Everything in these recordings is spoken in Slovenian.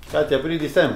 Katja, pridi sem.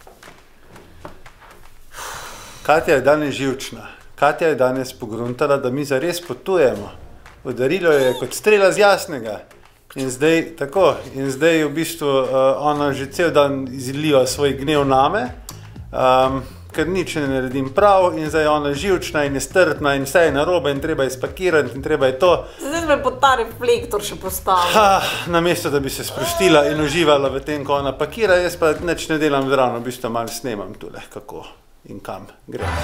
Katja je danes živčna. Katja je danes pogruntala, da mi zares potujemo. Udarilo je kot strela z jasnega. In zdaj v bistvu ona že cel dan izliva svoj gnev name, ker nič ne naredim prav in zdaj je ona živčna in je strtna in vse je narobe in treba je spakirati in treba je to. Zdaj me pod ta reflektor še postavil. Namesto, da bi se sprostila in uživala v tem, ko ona pakira, jaz pa nič ne delam zraven, v bistvu malo snemam tule, kako in kam gremo.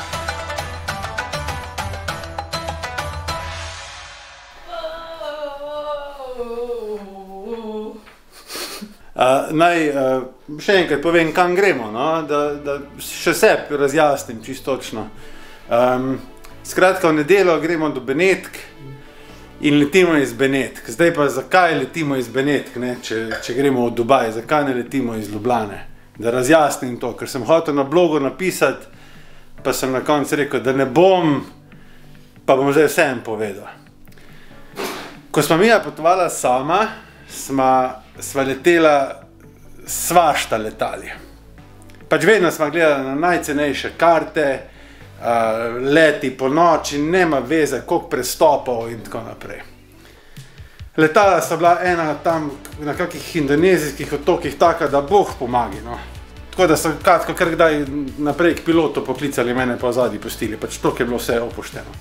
Naj še enkrat povem, kam gremo, da še sebi razjasnim čisto točno. Skratka, v nedeljo gremo do Benetk in letimo iz Benetk. Zdaj pa zakaj letimo iz Benetk, če gremo v Dubaj, zakaj ne letimo iz Ljubljane? Da razjasnim to, ker sem hotel na blogu napisati, pa sem na koncu rekel, da ne bom, pa bom zdaj vsem povedal. Ko smo mi potovala sama, sva letela svašta letali. Pač vedno sva gledala na najcenejše karte, leti po noči, nema veze, koliko prestopov in tako naprej. Letala sta bila ena tam na kakih indonezijskih otokih taka, da Bog pomagi, no. Tako da so kratko kar kdaj naprej k pilotu poklicali, mene pa vzadnji pustili, pač toliko je bilo vse opušteno.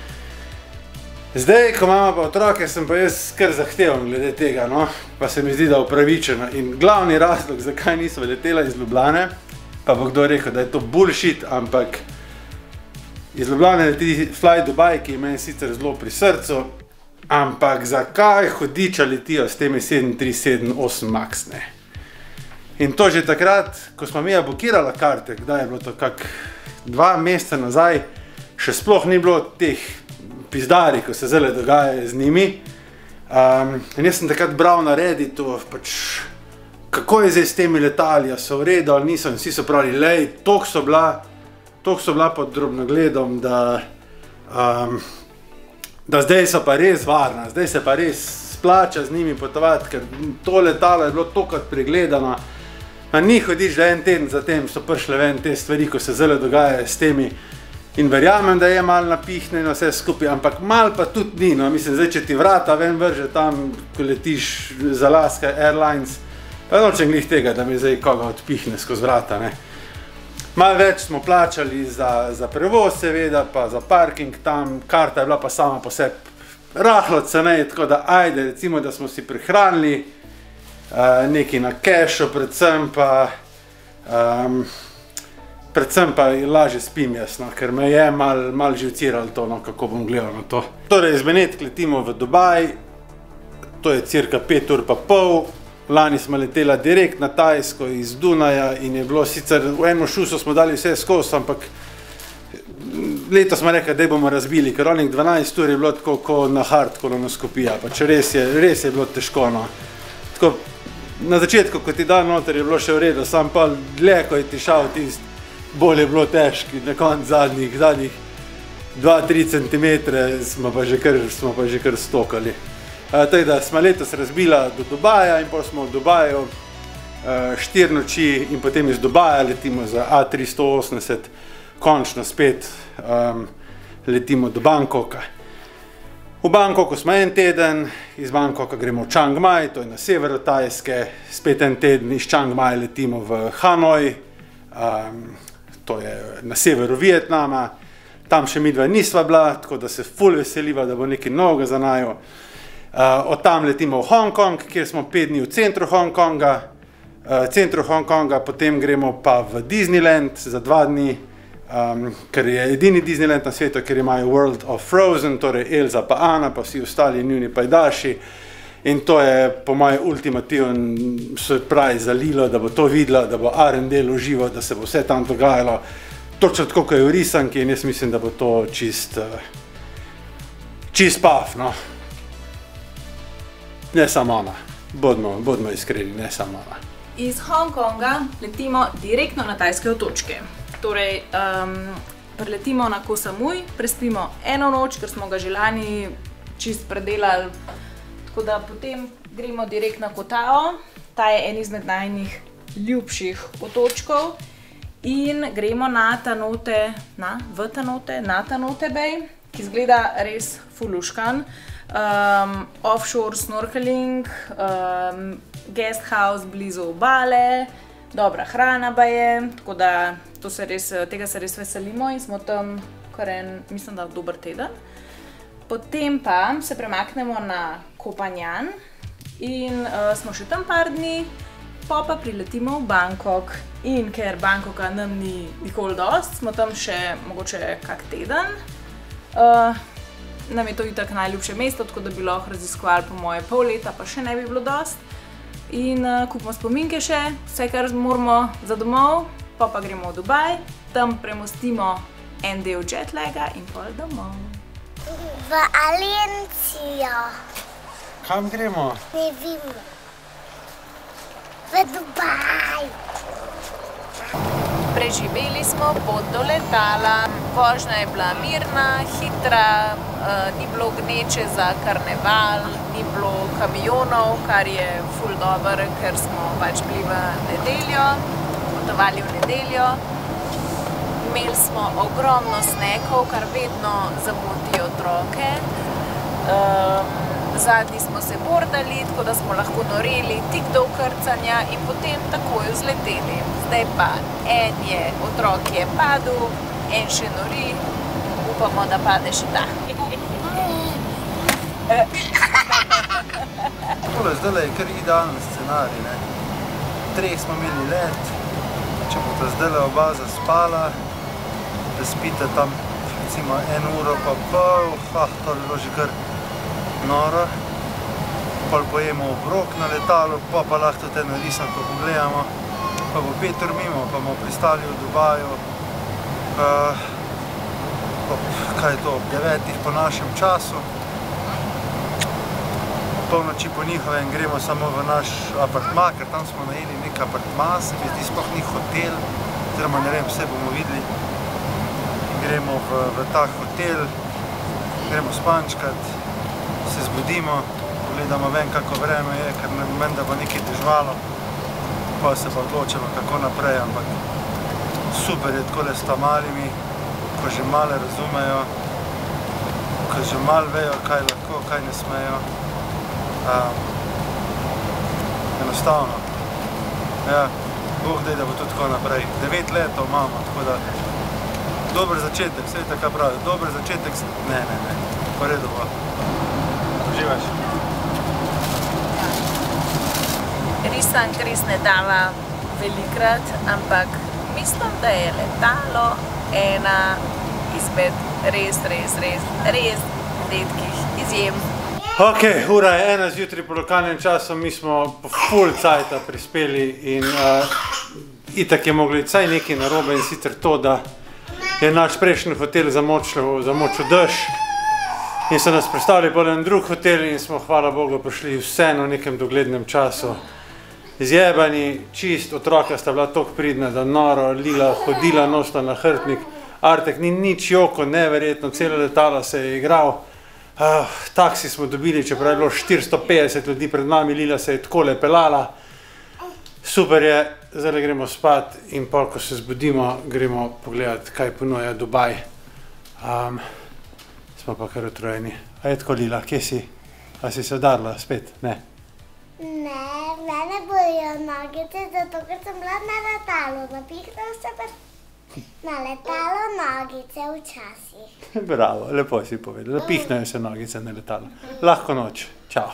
Zdaj, ko imamo pa otroke, sem pa jaz kar zahteven glede tega, no, pa se mi zdi, da upravičeno. In glavni razlog, zakaj nismo letela iz Ljubljane, pa bo kdo rekel, da je to bullshit, ampak iz Ljubljane leti Fly Dubai, ki je meni sicer zelo pri srcu, ampak zakaj hudiča letijo s temi 737-8 Max, ne? In to že takrat, ko smo mi blokirala karte, kdaj je bilo to, kak 2 meseca nazaj, še sploh ni bilo teh pizdari, ko se zdaj dogaja z njimi. In jaz sem takrat bral na Redditu, pač, kako je zdaj s temi letali, a so v redu ali niso, in vsi so pravili, lej, toliko so bila pod drobnogledom, da zdaj so pa res varna, zdaj se pa res splača z njimi potovati, ker to letalo je bilo tokrat pregledano. Ni hodiš, da en teden zatem so prišle ven te stvari, ko se zdaj dogajajo s temi. In verjamem, da je malo napihnjeno vse skupaj, ampak malo pa tudi ni, no, mislim, zdaj, če ti vrata ven vrže tam, ko letiš z Alaska Airlines, pa nočem glih tega, da mi zdaj koga odpihne skozi vrata, ne. Malo več smo plačali za prevoz, seveda, pa za parking tam, karta je bila pa sama po sebi rahlo ceneje, tako da ajde, recimo, da smo si prihranili, nekaj na kešu, predvsem pa lažje spim jaz, no, ker me je malo živciralo to, no, kako bom gledal na to. Torej, iz Benetk letimo v Dubaj, to je cirka 5 ur pa pol, lani smo letela direkt na Tajsko iz Dunaja in je bilo sicer, v eno šuso smo dali vse skozi, ampak leto smo rekli, da bomo razbili, ker onih 12 ur je bilo tako kot na hard kolonoskopija, pač res je bilo težko, no. Tako, na začetku, ko ti dan noter je bilo še v redu, sam pa dlje, ko je ti šal tist, bolj je bilo težki, na konc zadnjih 2-3 centimetre smo pa že kar stokali. Tako da smo letos razbila do Dubaja in potem smo v Dubaju 4 noči in potem iz Dubaja letimo za A380, končno spet letimo do Bangkoka. V Bangkoku smo en teden, iz Bangkoka gremo v Chiang Mai, to je na severu Tajske, spet en teden iz Chiang Mai letimo v Hanoj, to je na severu Vietnama, tam še midva nisva bila, tako da se ful veseliva, da bo nekaj novega za naju. Od tam letimo v Hongkong, kjer smo 5 dni v centru Hongkonga, potem gremo pa v Disneyland za 2 dni, ker je edini Disneyland na svetu, ker imajo World of Frozen, torej Elsa pa Anna, pa vsi ostali njuni pajdaši. In to je po mojem ultimativen surprise za Lilo, da bo to videla, da bo Arendelle užival, da se bo vse tam dogajalo. Točno tako, kot je v risanki in jaz mislim, da bo to čist paf, no. Ne samo ona, bodimo iskreni, ne samo ona. Iz Hongkonga letimo direktno na tajske otočke. Torej, preletimo na Koh Samui, prespimo 1 noč, ker smo ga že lani čist predelali. Tako da potem gremo direkt na Koh Tao. Ta je en izmed najnih ljubših otočkov in gremo na Tanote Bay, ki izgleda res fuluškan. Offshore snorkeling, guest house blizu obale, dobra hrana pa je, tako da tega se res veselimo in smo tam kar mislim, da dober teden. Potem pa se premaknemo na Koh Phangan in smo še tam par dni, pa priletimo v Bangkok. In ker Bangkoka nam ni nikoli dost, smo tam še mogoče kak teden. Nam je to itak najljubše mesto, tako da bi lahko raziskovali po moje pol leta, pa še ne bi bilo dost. In kupimo spominke še, vse kar moramo za domov, pa gremo v Dubaj, tam premostimo en del jetlaga in pol domov. V Alencijo. Kam gremo? Ne vem. V Dubaj. Preživeli smo pot do letala, vožnja je bila mirna, hitra, ni bilo gneče za karneval, ni bilo kamionov, kar je ful dober, ker smo pač bili v nedeljo, potovali v nedeljo. Imeli smo ogromno snekov, kar vedno zamoti otroke. Zadnji smo se bordali, tako da smo lahko noreli tik do krcanja in potem takoj vzleteli. Zdaj pa otrok je padel, en še nori, upamo, da pade še ta. Tole zdaj je kar idealen scenarij, ne. 3 smo imeli let, če bo zdaj oba zaspala, da spite tam recimo 1 uro pa pol, to bi bilo že kar noro. Pol pojemo obrok na letalu, pa lahko te narisanko pogledamo, pa bo 5 ur mimo, pa bomo pristali v Dubaju. Kaj je to, ob 9 po našem času. Polnoči po njihovem gremo samo v naš apartma, ker tam smo najeli nek apartma, se mi zdi sploh ni hotel, oziroma ne vem, vse bomo videli. Gremo v ta hotel, gremo spančkat, se zbudimo, pogledamo ven, kako vreme je, ker menda bo nekaj dežvalo, pa se pa odločimo, kako naprej, ampak super je takole s tamalimi, ko že malo razumejo, ko že malo vejo, kaj lahko, kaj ne smejo. Enostavno. Ja, Bog daj, da bo to tako naprej. 9 letov imamo, tako da dober začetek, vse je tako pravi, dober začetek, ne, pa redo bo. Uživaš? Risank res ne dava velikrat, ampak mislim, da je letalo ena izmed res redkih izjem. Ok, ura je 1 zjutraj po lokalnem času, mi smo po full cajta prispeli in itak je mogli vsaj nekaj narobe in sicer to, da je naš prejšnji hotel zamočil dež in so nas predstavili pa en drug hotel in smo, hvala Bogu, prišli vseeno v nekem doglednem času. Zjebani, čist, otroka sta bila toliko pridna, da noro, Lila hodila, nosila na hrbtnik, Artek ni nič joko, neverjetno, celo letalo se je igral. Taksi smo dobili, čeprav je bilo 450 ljudi pred nami, Lila se je takole pelala. Super je, zdaj gremo spat in pol, ko se zbudimo, gremo pogledati, kaj ponuja Dubaj. Smo pa kar utrujeni. A je tako, Lila, kje si? A si se udarila spet? Ne. Ne, mene bojo nogice, zato ker sem bila na letalu, napihnil se pa na letalo nogice včasih. Bravo, lepo si povedal, napihnejo se nogice na letalo. Lahko noč, čau.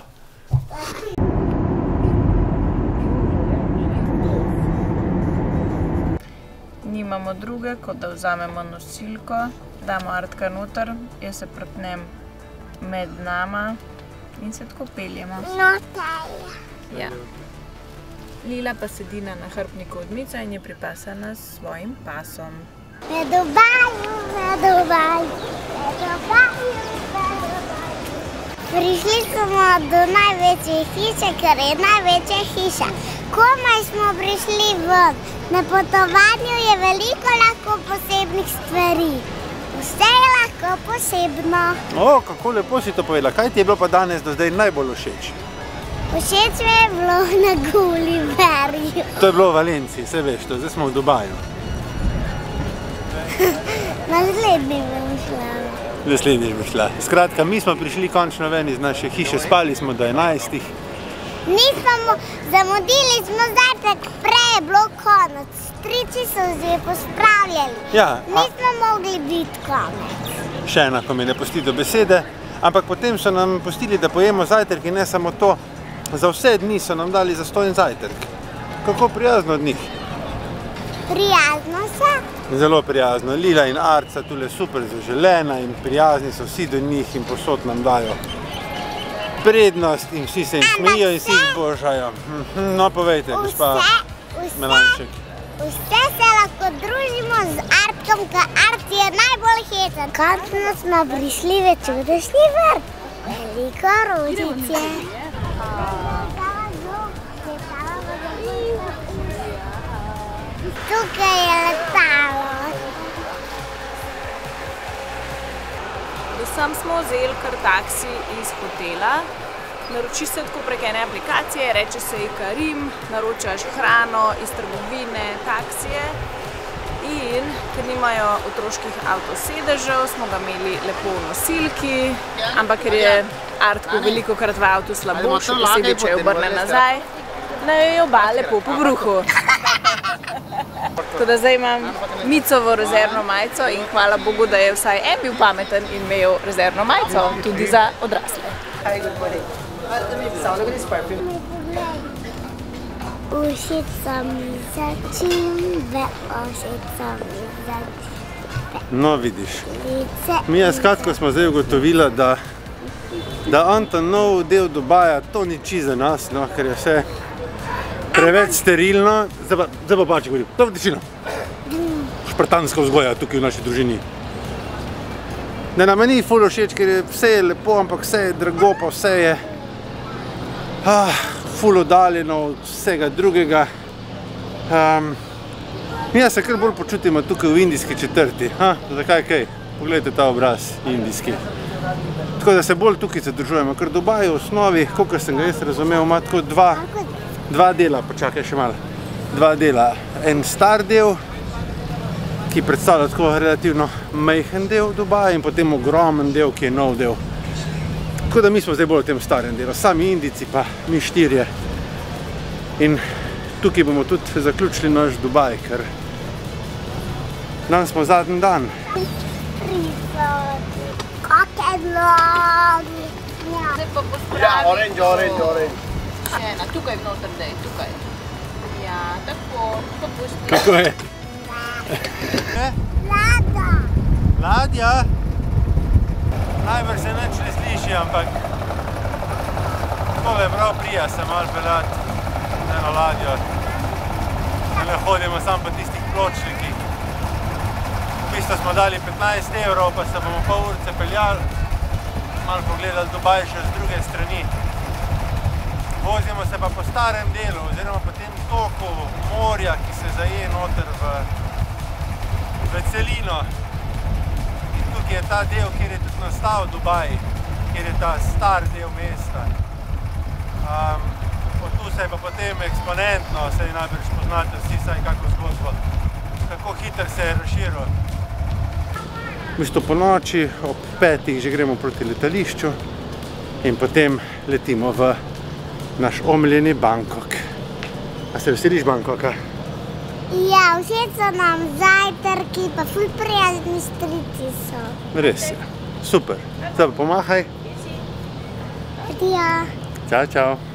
Nimamo druge, kot da vzamemo nosilko, damo Artka noter, jaz se prepnem med nama in se tako peljemo. Ja. Lila pa sedi na nahrbtniku od Mica in je pripasana s svojim pasom. Na Dubaju, na Dubaju, na Dubaju, na Dubaju. Prišli smo do največje hiše, ker je največja hiša. Komaj smo prišli ven. Na potovanju je veliko lahko posebnih stvari. Vse je lahko posebno. O, kako lepo si to povedala. Kaj ti je bilo pa danes do zdaj najbolj všeč? Všeč mi je bilo na Gulliverju. To je bilo v Valenciji, saj veš to, zdaj smo v Dubaju. Naslednji bom šla. Naslednjič bo šla. Skratka, mi smo prišli končno ven iz naše hiše, spali smo do 11. Zamudili smo zajtrk, prej je bilo konec. Strici so že pospravljali. Ja, Nismo mogli biti konec. še ena, ko mi ne pusti do besede, ampak potem so nam pustili, da pojemo zajtrk in ne samo to, za vse dni so nam dali zastojen zajtrk. Kako prijazno od njih. Prijazno se. Zelo prijazno. Lila in Arca tule super zaželena in prijazni so vsi do njih in posod nam dajo prednost in vsi se jim smejijo in si jih božajo. No, povejte, gospa Melanšek. Vse se lahko družimo z Artkom, ker Art je najbolj hecen. Končno smo prišli v čudežni vrt. Veliko rožic je. Tukaj je letalo. Sem smo vzeli kar taksi iz hotela. Naročiš se tako prek ene aplikacije, reče se ji Karim, naročaš hrano iz trgovine, taksije in ker nimajo otroških avtosedežev, smo ga imeli lepo v nosilki, ampak ker je Artku velikokrat v avtu slabo, še posebej, če je obrne nazaj, naj jo oba lepo po bruhu. Tako da zdaj imam Micovo rezervno majico in hvala Bogu, da je vsaj en bil pameten in imel rezervno majico, tudi za odrasle. Všeč so mi začimbe, všeč so mi začimbe. No, vidiš. Mi je skratko smo zdaj ugotovila, da Anton nov del Dubaja, to ni čisto za nas, no, ker je vse preveč sterilno. Zdaj pa pač govorim, to je tišina. Špartanska vzgoja tukaj v naši družini. Da nam ni ful všeč, ker je vse lepo, ampak vse je drago, pa vse je ful oddaljeno od vsega drugega. Mi se kar bolj počutimo tukaj v indijski četrti. Zakaj kaj? Poglejte ta obraz indijski. Tako da se bolj tukaj zadržujemo, ker Dubaj v osnovi, kolikor sem ga jaz razumel, ima tako dva dela, počakaj še malo. Dva dela. En star del, ki predstavlja tako relativno majhen del Dubaja in potem ogromen del, ki je nov del. Tako da mi smo zdaj bolj v tem starem delu, sami Indijci pa mi štirje. In tukaj bomo tudi zaključili naš Dubaj, ker danes smo zadnji dan. Kakšne nogi. Zdaj pa pospravi. Ja, orange. Še ena, tukaj vnoter daj, tukaj. Ja, tako, pa pusti. Kako je? Lada. Ladja? Najbrž se nič ne sliši, ampak tako je prav prija se malo peljati z eno ladjo. Ne hodimo samo po tistih pločnikih. V bistvu smo dali 15 evrov, pa se bomo pol urce peljali, malo pogledali Dubaj še z druge strani. Vozimo se pa po starem delu, oziroma po tem toku morja, ki se zaje noter v celino. In tukaj je ta del, kjer je tudi nastal Dubaj, kjer je ta star del mesta. Od tu se je pa potem eksponentno, saj najbrž poznate vsi saj kako zgodbo, kako hitro se je razširil. V bistvu po noči, ob 5 že gremo proti letališču in potem letimo v naš omiljeni Bangkok. A se veseliš Bangkoka? Ja, všeč so nam zajtrki, pa ful prijazni strici so. Res je. Super. Zdaj pa pomahaj. Adijo. Čau, čau.